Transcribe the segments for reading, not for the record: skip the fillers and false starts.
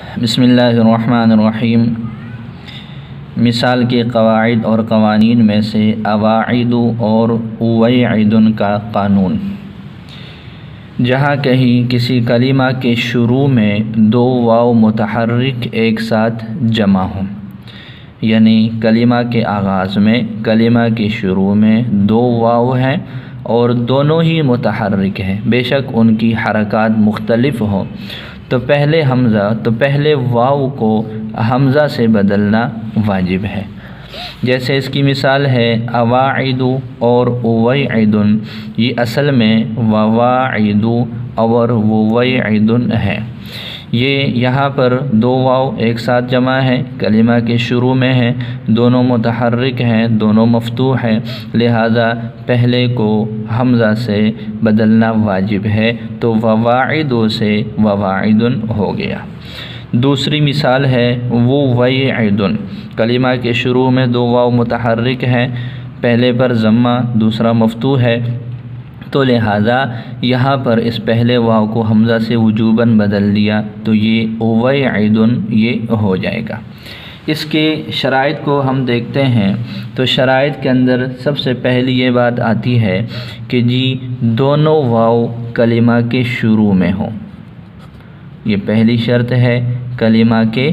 بسم اللہ الرحمن الرحیم۔ مثال کے قواعد اور قوانین میں سے اواعد اور اویعد کا قانون۔ جہاں کہیں کسی کلمہ کے شروع میں دو واو متحرک ایک ساتھ جمع ہوں، یعنی کلمہ کے آغاز میں کلمہ کے شروع میں دو واو ہیں اور دونوں ہی متحرک ہیں، بے شک ان کی حرکات مختلف ہوں، تو پہلے واو کو حمزہ سے بدلنا واجب ہے۔ جیسے اس کی مثال ہے اواعد اور اویعد، یہ اصل میں وواعد اور وویعد ہے۔ یہ یہاں پر دو واو ایک ساتھ جمع ہے، کلمہ کے شروع میں ہے، دونوں متحرک ہیں، دونوں مفتوح ہیں، لہذا پہلے کو حمزہ سے بدلنا واجب ہے، تو وواعد سے وواعد ہو گیا۔ دوسری مثال ہے وویعد، کلمہ کے شروع میں دو واو متحرک ہیں، پہلے پر ضمہ دوسرا مفتوح ہے، تو لہذا یہاں پر اس پہلے واو کو حمزہ سے وجوباً بدل دیا تو یہ اویعد یہ ہو جائے گا۔ اس کے شرائط کو ہم دیکھتے ہیں تو شرائط کے اندر سب سے پہلی یہ بات آتی ہے کہ جی دونوں واو کلمہ کے شروع میں ہوں، یہ پہلی شرط ہے، کلمہ کے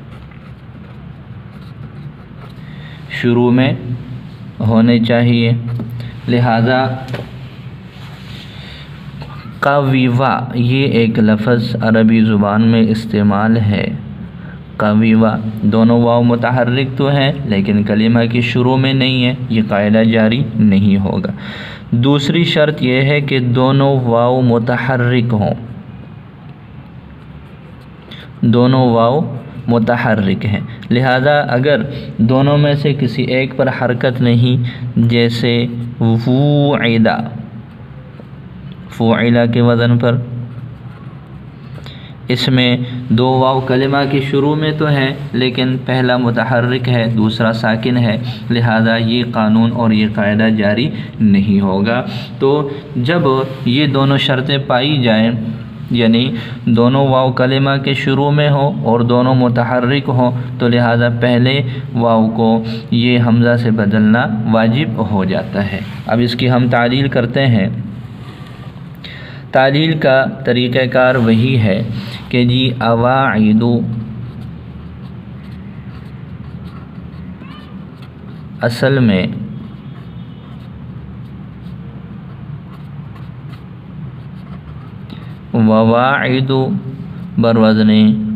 شروع میں ہونے چاہیے۔ لہذا قویوا یہ ایک لفظ عربی زبان میں استعمال ہے، قویوا، دونوں واو متحرک تو ہیں لیکن کلمہ کی شروع میں نہیں ہے، یہ قاعدہ جاری نہیں ہوگا۔ دوسری شرط یہ ہے کہ دونوں واو متحرک ہوں، دونوں واو متحرک ہیں، لہذا اگر دونوں میں سے کسی ایک پر حرکت نہیں، جیسے ووعدا، فعلا کے وزن پر، اس میں دو واو کلمہ کے شروع میں تو ہیں لیکن پہلا متحرک ہے دوسرا ساکن ہے، لہذا یہ قانون اور یہ قاعدہ جاری نہیں ہوگا۔ تو جب یہ دونوں شرطیں پائی جائیں، یعنی دونوں واو کلمہ کے شروع میں ہوں اور دونوں متحرک ہوں، تو لہذا پہلے واو کو یہ حمزہ سے بدلنا واجب ہو جاتا ہے۔ اب اس کی ہم تعلیل کرتے ہیں۔ تعلیل کا طریقہ کار وہی ہے کہ جی اواعد اصل میں وواعد بروزن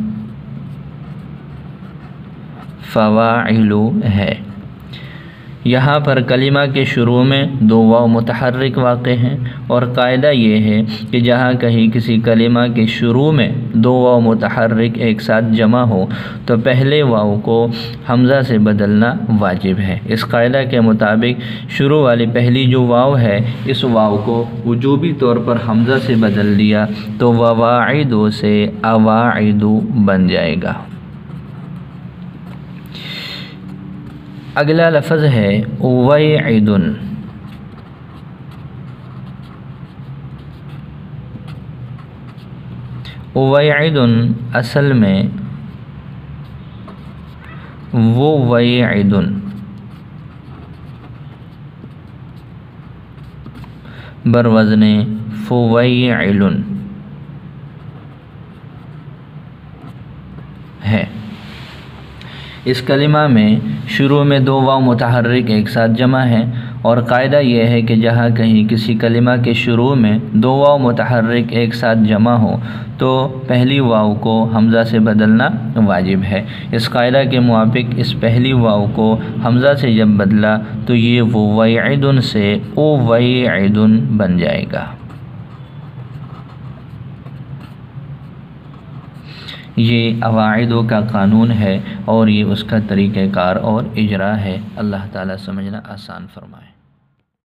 فواعل ہے۔ یہاں پر کلمہ کے شروع میں دو واو متحرک واقع ہیں اور قاعدہ یہ ہے کہ جہاں کہیں کسی کلمہ کے شروع میں دو واو متحرک ایک ساتھ جمع ہو تو پہلے واو کو حمزہ سے بدلنا واجب ہے۔ اس قاعدہ کے مطابق شروع والی پہلی جو واو ہے، اس واو کو وجوبی طور پر حمزہ سے بدل دیا تو وواعد سے اواعد بن جائے گا۔ اگلا لفظ ہے اویعد۔ اویعد اصل میں وویعد بروزن فویعل ہے۔ اس کلمہ میں شروع میں دو واو متحرک ایک ساتھ جمع ہیں اور قاعدہ یہ ہے کہ جہاں کہیں کسی کلمہ کے شروع میں دو واو متحرک ایک ساتھ جمع ہو تو پہلی واو کو حمزہ سے بدلنا واجب ہے۔ اس قاعدہ کے موافق اس پہلی واو کو حمزہ سے جب بدلا تو یہ وویعد سے اویعد بن جائے گا۔ یہ اواعدوں کا قانون ہے اور یہ اس کا طریقہ کار اور اجرا ہے۔ اللہ تعالیٰ سمجھنا آسان فرمائے۔